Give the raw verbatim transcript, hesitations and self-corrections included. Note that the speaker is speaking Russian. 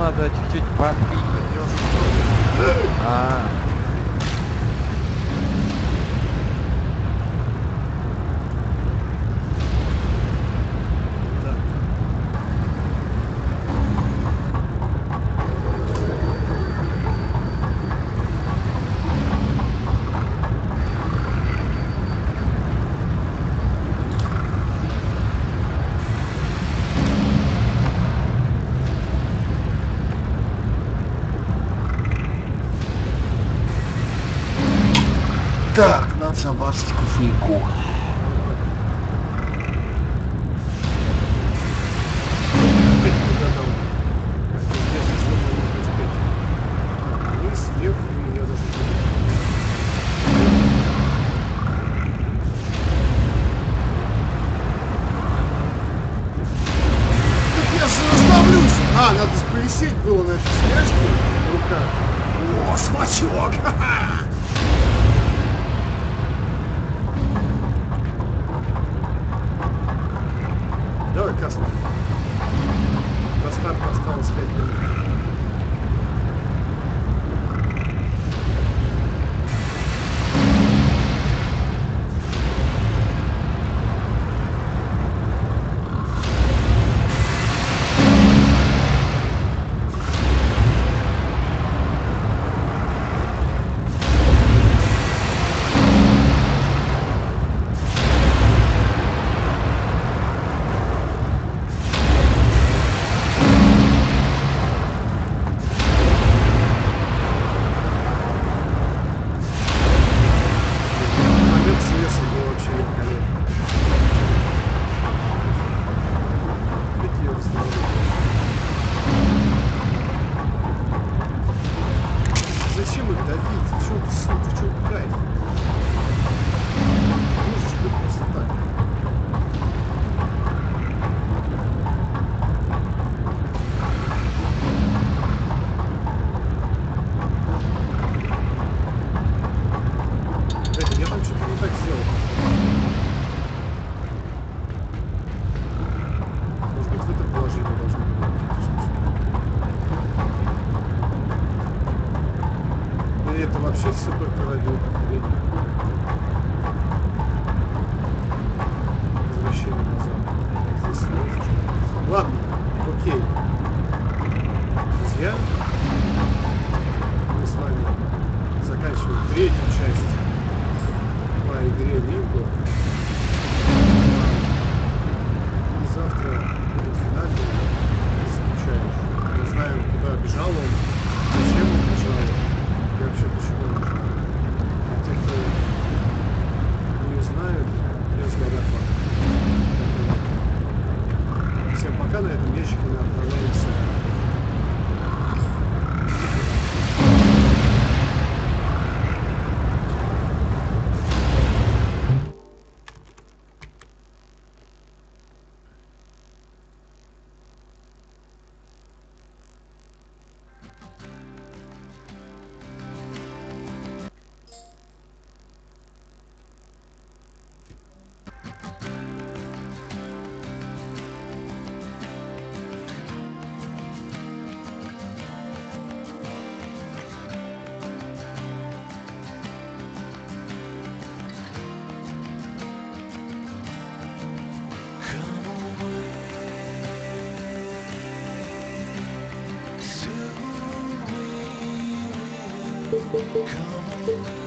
надо чуть-чуть попить. А. Так, надо забрать кофейку. А, надо повисеть было на этой стяжке в руках. О, смачок! Давай, Каспар. До старта осталось пять минут. Зачем их давить? В чем суть? В чем кайф? Можешь быть просто так. Блядь, я там что-то не так сделал. Может быть, в это положение должно быть. И это вообще все только ради времени. Возвращение назад. Здесь сложно. Ладно, окей. Друзья, мы с вами заканчиваем третью часть по игре Линго. И завтра будет финальный, заключающий. Мы знаем, куда бежал он, зачем он бежал. Я вообще почему нужно? Те, кто не знают, я сгорят вам. Всем пока, на этом ящике мы отправляемся. Come away.